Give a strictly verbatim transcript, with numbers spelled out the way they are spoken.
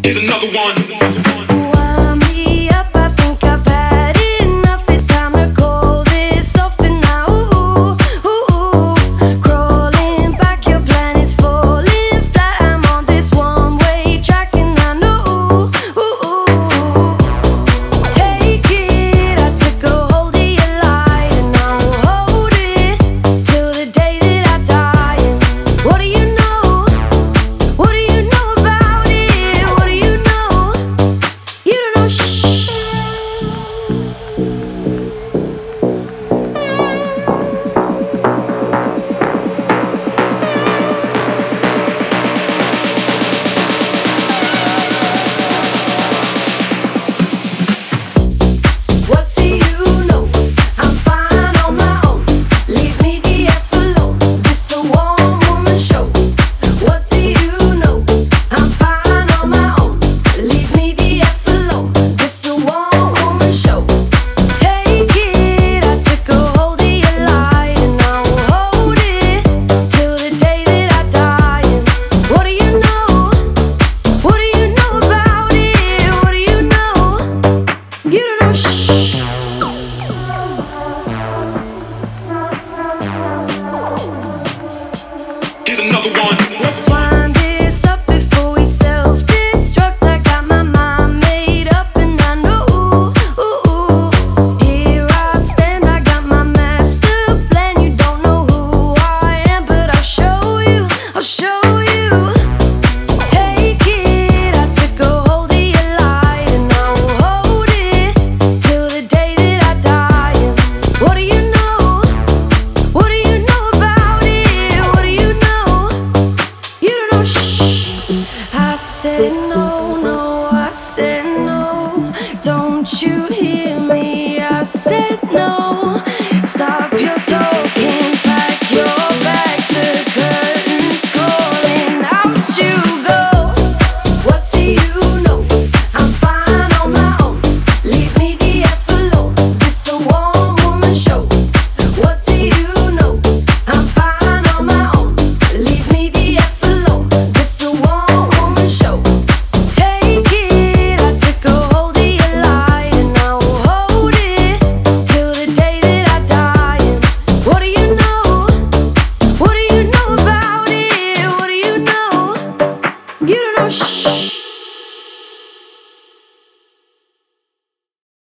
Here's another one. Wind me up, I think I've had enough. It's time to call this off and now. Ooh, ooh, ooh. Crawling back, your plan is falling flat. I'm on this one-way track and I know. Ooh, ooh, ooh. Take it, I took a hold of your light and I will hold it till the day that I die. And what do you know? What do you know about it? What do you know? You don't know. Shh. What do you know? I'm fine on my own. Leave me the F alone. This a one-woman show. What do you know? I'm fine on my own. Leave me the F alone. This a one-woman show. Take it, I took a hold of your light and I will hold it till the day that I die. And what do you know? What do you know about it? What do you know? You don't know. Shh. Here's another one. Let's wind this up before we self-destruct. I got my mind made up and I know. Ooh, ooh, ooh. Here I stand, I got my master plan. You don't know who I am, but I'll show you. I'll show you. Take it, I took a hold of your light and I will hold it till the day that I die. And what do you know? What do you know about it? What do you know? You don't know. Shh. I said no, no, I said no. Don't you hear me? I said no.